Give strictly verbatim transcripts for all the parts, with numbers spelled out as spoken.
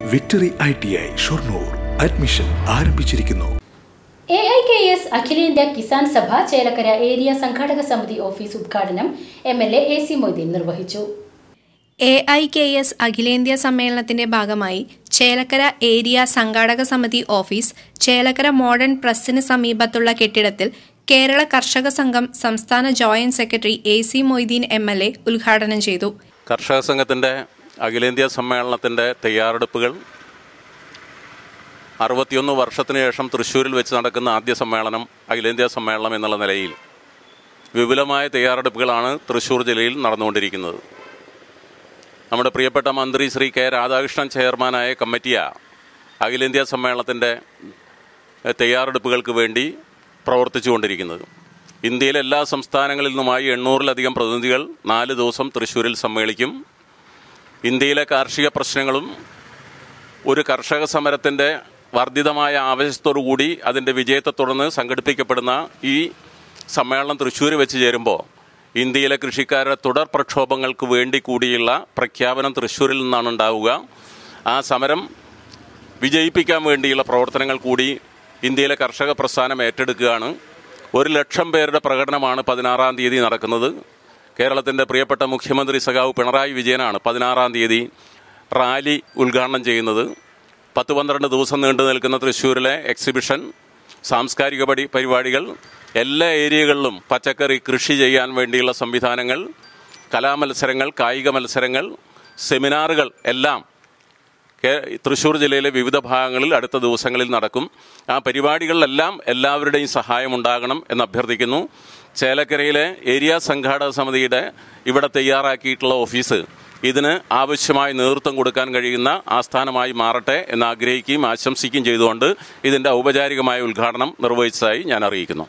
Victory I T I Shoranur admission ആരംഭിച്ചിരിക്കുന്നു. A I K S അഖിലേന്ത്യാ Kisan Sabha Chelakkara area സംഘാടക സമിതി ഓഫീസ് ഉദ്ഘാടനം M L A C Moideen നിർവഹിച്ചു. എ ഐ കെ എസ് അഖിലേന്ത്യാ സമ്മേളനത്തിന്റെ ഭാഗമായി ചേലക്കര ഏരിയ സംഘാടക സമിതി ഓഫീസ് ചേലക്കര മോഡേൺ പ്രസ്സിന് സമീപത്തുള്ള കെട്ടിടത്തിൽ കേരള കർഷക സംഘം സംസ്ഥാന joint secretary A C Moideen M L A ഉദ്ഘാടനം ചെയ്തു. കർഷക സംഘത്തിന്റെ അഖിലേന്ത്യാ സമ്മേളനത്തിന്റെ തയ്യാറെടുപ്പുകൾ അറുപത്തിയൊന്ന് വർഷത്തിന് ശേഷം തൃശ്ശൂരിൽ വെച്ച് നടക്കുന്ന ആദ്യ സമ്മേളനം അഖിലേന്ത്യാ സമ്മേളനം എന്നുള്ള നിലയിൽ വിപുലമായ തയ്യാറെടുപ്പുകളാണ് തൃശ്ശൂർ ജില്ലയിൽ നടന്നുകൊണ്ടിരിക്കുന്നത്. നമ്മുടെ പ്രിയപ്പെട്ട മന്ത്രി ശ്രീ കെ രാധാകൃഷ്ണൻ ചെയർമാനായ കമ്മിറ്റിയാണ് അഖിലേന്ത്യാ സമ്മേളനത്തിൻ്റെ തയ്യാറെടുപ്പുകൾക്ക് വേണ്ടി പ്രവർത്തിച്ചുകൊണ്ടിരിക്കുന്നത്. ഇന്ത്യയിലെ എല്ലാ സംസ്ഥാനങ്ങളിൽ നിന്നുമായി എണ്ണൂറിലധികം പ്രതിനിധികൾ നാല് ദിവസം തൃശ്ശൂരിൽ സമ്മേളിക്കും. ഇന്ത്യയിലെ കാർഷിക പ്രശ്നങ്ങളും ഒരു കർഷക സമരത്തിൻ്റെ വർദ്ധിതമായ ആവേശത്തോടു കൂടി അതിൻ്റെ വിജയത്തെ തുടർന്ന് സംഘടിപ്പിക്കപ്പെടുന്ന ഈ സമ്മേളനം തൃശ്ശൂർ വെച്ച് ചേരുമ്പോൾ ഇന്ത്യയിലെ കൃഷിക്കാരുടെ തുടർ പ്രക്ഷോഭങ്ങൾക്ക് വേണ്ടി കൂടിയുള്ള പ്രഖ്യാപനം തൃശ്ശൂരിൽ നിന്നാണ് ഉണ്ടാവുക. ആ സമരം വിജയിപ്പിക്കാൻ വേണ്ടിയുള്ള പ്രവർത്തനങ്ങൾ കൂടി ഇന്ത്യയിലെ കർഷക പ്രസ്ഥാനം ഏറ്റെടുക്കുകയാണ്. ഒരു ലക്ഷം പേരുടെ പ്രകടനമാണ് പതിനാറാം തീയതി നടക്കുന്നത്. കേരളത്തിൻ്റെ പ്രിയപ്പെട്ട മുഖ്യമന്ത്രി സഖാവ് പിണറായി വിജയനാണ് പതിനാറാം തീയതി റാലി ഉദ്ഘാടനം ചെയ്യുന്നത്. പത്ത് പന്ത്രണ്ട് ദിവസം നീണ്ടു നിൽക്കുന്ന തൃശ്ശൂരിലെ എക്സിബിഷൻ, സാംസ്കാരിക പടി പരിപാടികൾ, എല്ലാ ഏരിയകളിലും പച്ചക്കറി കൃഷി ചെയ്യാൻ വേണ്ടിയുള്ള സംവിധാനങ്ങൾ, കലാമത്സരങ്ങൾ, കായിക മത്സരങ്ങൾ, സെമിനാറുകൾ എല്ലാം തൃശ്ശൂർ ജില്ലയിലെ വിവിധ ഭാഗങ്ങളിൽ അടുത്ത ദിവസങ്ങളിൽ നടക്കും. ആ പരിപാടികളിലെല്ലാം എല്ലാവരുടെയും സഹായം ഉണ്ടാകണം എന്ന് അഭ്യർത്ഥിക്കുന്നു. ചേലക്കരയിലെ ഏരിയ സംഘാടക സമിതിയുടെ ഇവിടെ തയ്യാറാക്കിയിട്ടുള്ള ഓഫീസ് ഇതിന് ആവശ്യമായ നേതൃത്വം കൊടുക്കാൻ കഴിയുന്ന ആസ്ഥാനമായി മാറട്ടെ എന്ന് ആഗ്രഹിക്കുകയും ആശംസിക്കുകയും ചെയ്തുകൊണ്ട് ഇതിൻ്റെ ഔപചാരികമായ ഉദ്ഘാടനം നിർവഹിച്ചതായി ഞാൻ അറിയിക്കുന്നു.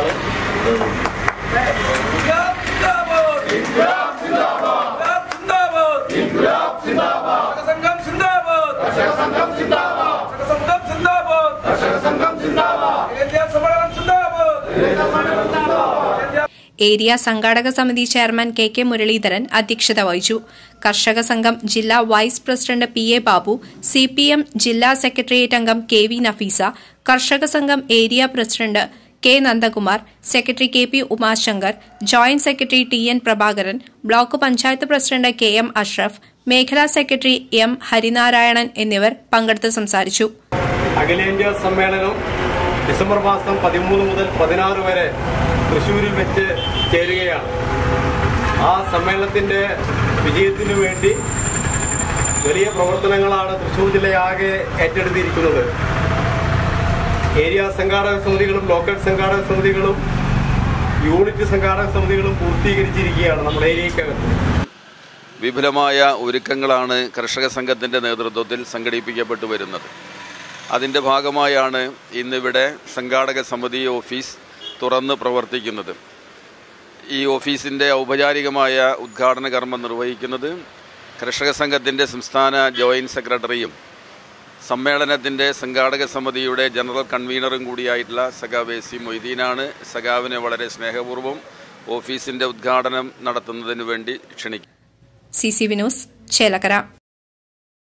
ഏരിയ സംഘാടക സമിതി ചെയർമാൻ കെ കെ മുരളീധരൻ അധ്യക്ഷത വഹിച്ചു. കർഷക സംഘം ജില്ലാ vice president P A Babu, C P M ജില്ലാ സെക്രട്ടേറിയറ്റ് അംഗം കെ വി നഫീസ, കർഷക സംഘം area president K Nandakumar, secretary K P Umashankar, joint secretary T N Prabhakaran, block panchayat president K M Ashraf, മേഖലാ സെക്രട്ടറി എം ഹരിനാരായണൻ എന്നിവർ പങ്കെടുത്ത് സംസാരിച്ചു. അഖിലേന്ത്യാ സമ്മേളനം ഡിസംബർ മാസം പതിമൂന്ന് മുതൽ പതിനാറ് വരെ തൃശ്ശൂരിൽ വെച്ച് ചേരുകയാണ്. ആ സമ്മേളനത്തിന്റെ വിജയത്തിനു വേണ്ടി വലിയ പ്രവർത്തനങ്ങളാണ് തൃശ്ശൂർ ജില്ലയാകെ ഏറ്റെടുത്തിരിക്കുന്നത്. ഏരിയ സംഘാടക സമിതികളും ലോക്കൽ സംഘാടക സമിതികളും യൂണിറ്റ് സംഘാടക സമിതികളും പൂർത്തീകരിച്ചിരിക്കുകയാണ് നമ്മുടെ ഏരിയക്കകത്ത്. വിപുലമായ ഒരുക്കങ്ങളാണ് കർഷക സംഘത്തിൻ്റെ നേതൃത്വത്തിൽ സംഘടിപ്പിക്കപ്പെട്ടു വരുന്നത്. അതിൻ്റെ ഭാഗമായാണ് ഇന്നിവിടെ സംഘാടക സമിതി ഓഫീസ് തുറന്ന് പ്രവർത്തിക്കുന്നത്. ഈ ഓഫീസിൻ്റെ ഔപചാരികമായ ഉദ്ഘാടന കർമ്മം നിർവഹിക്കുന്നത് കർഷക സംഘത്തിൻ്റെ സംസ്ഥാന ജോയിൻറ്റ് സെക്രട്ടറിയും സമ്മേളനത്തിൻ്റെ സംഘാടക സമിതിയുടെ ജനറൽ കൺവീനറും കൂടിയായിട്ടുള്ള സഖാവ് എ സി മൊയ്തീനാണ്. സഖാവിനെ വളരെ സ്നേഹപൂർവ്വം ഓഫീസിൻ്റെ ഉദ്ഘാടനം നടത്തുന്നതിന് വേണ്ടി ക്ഷണിക്കും. C C V news Chelakkara.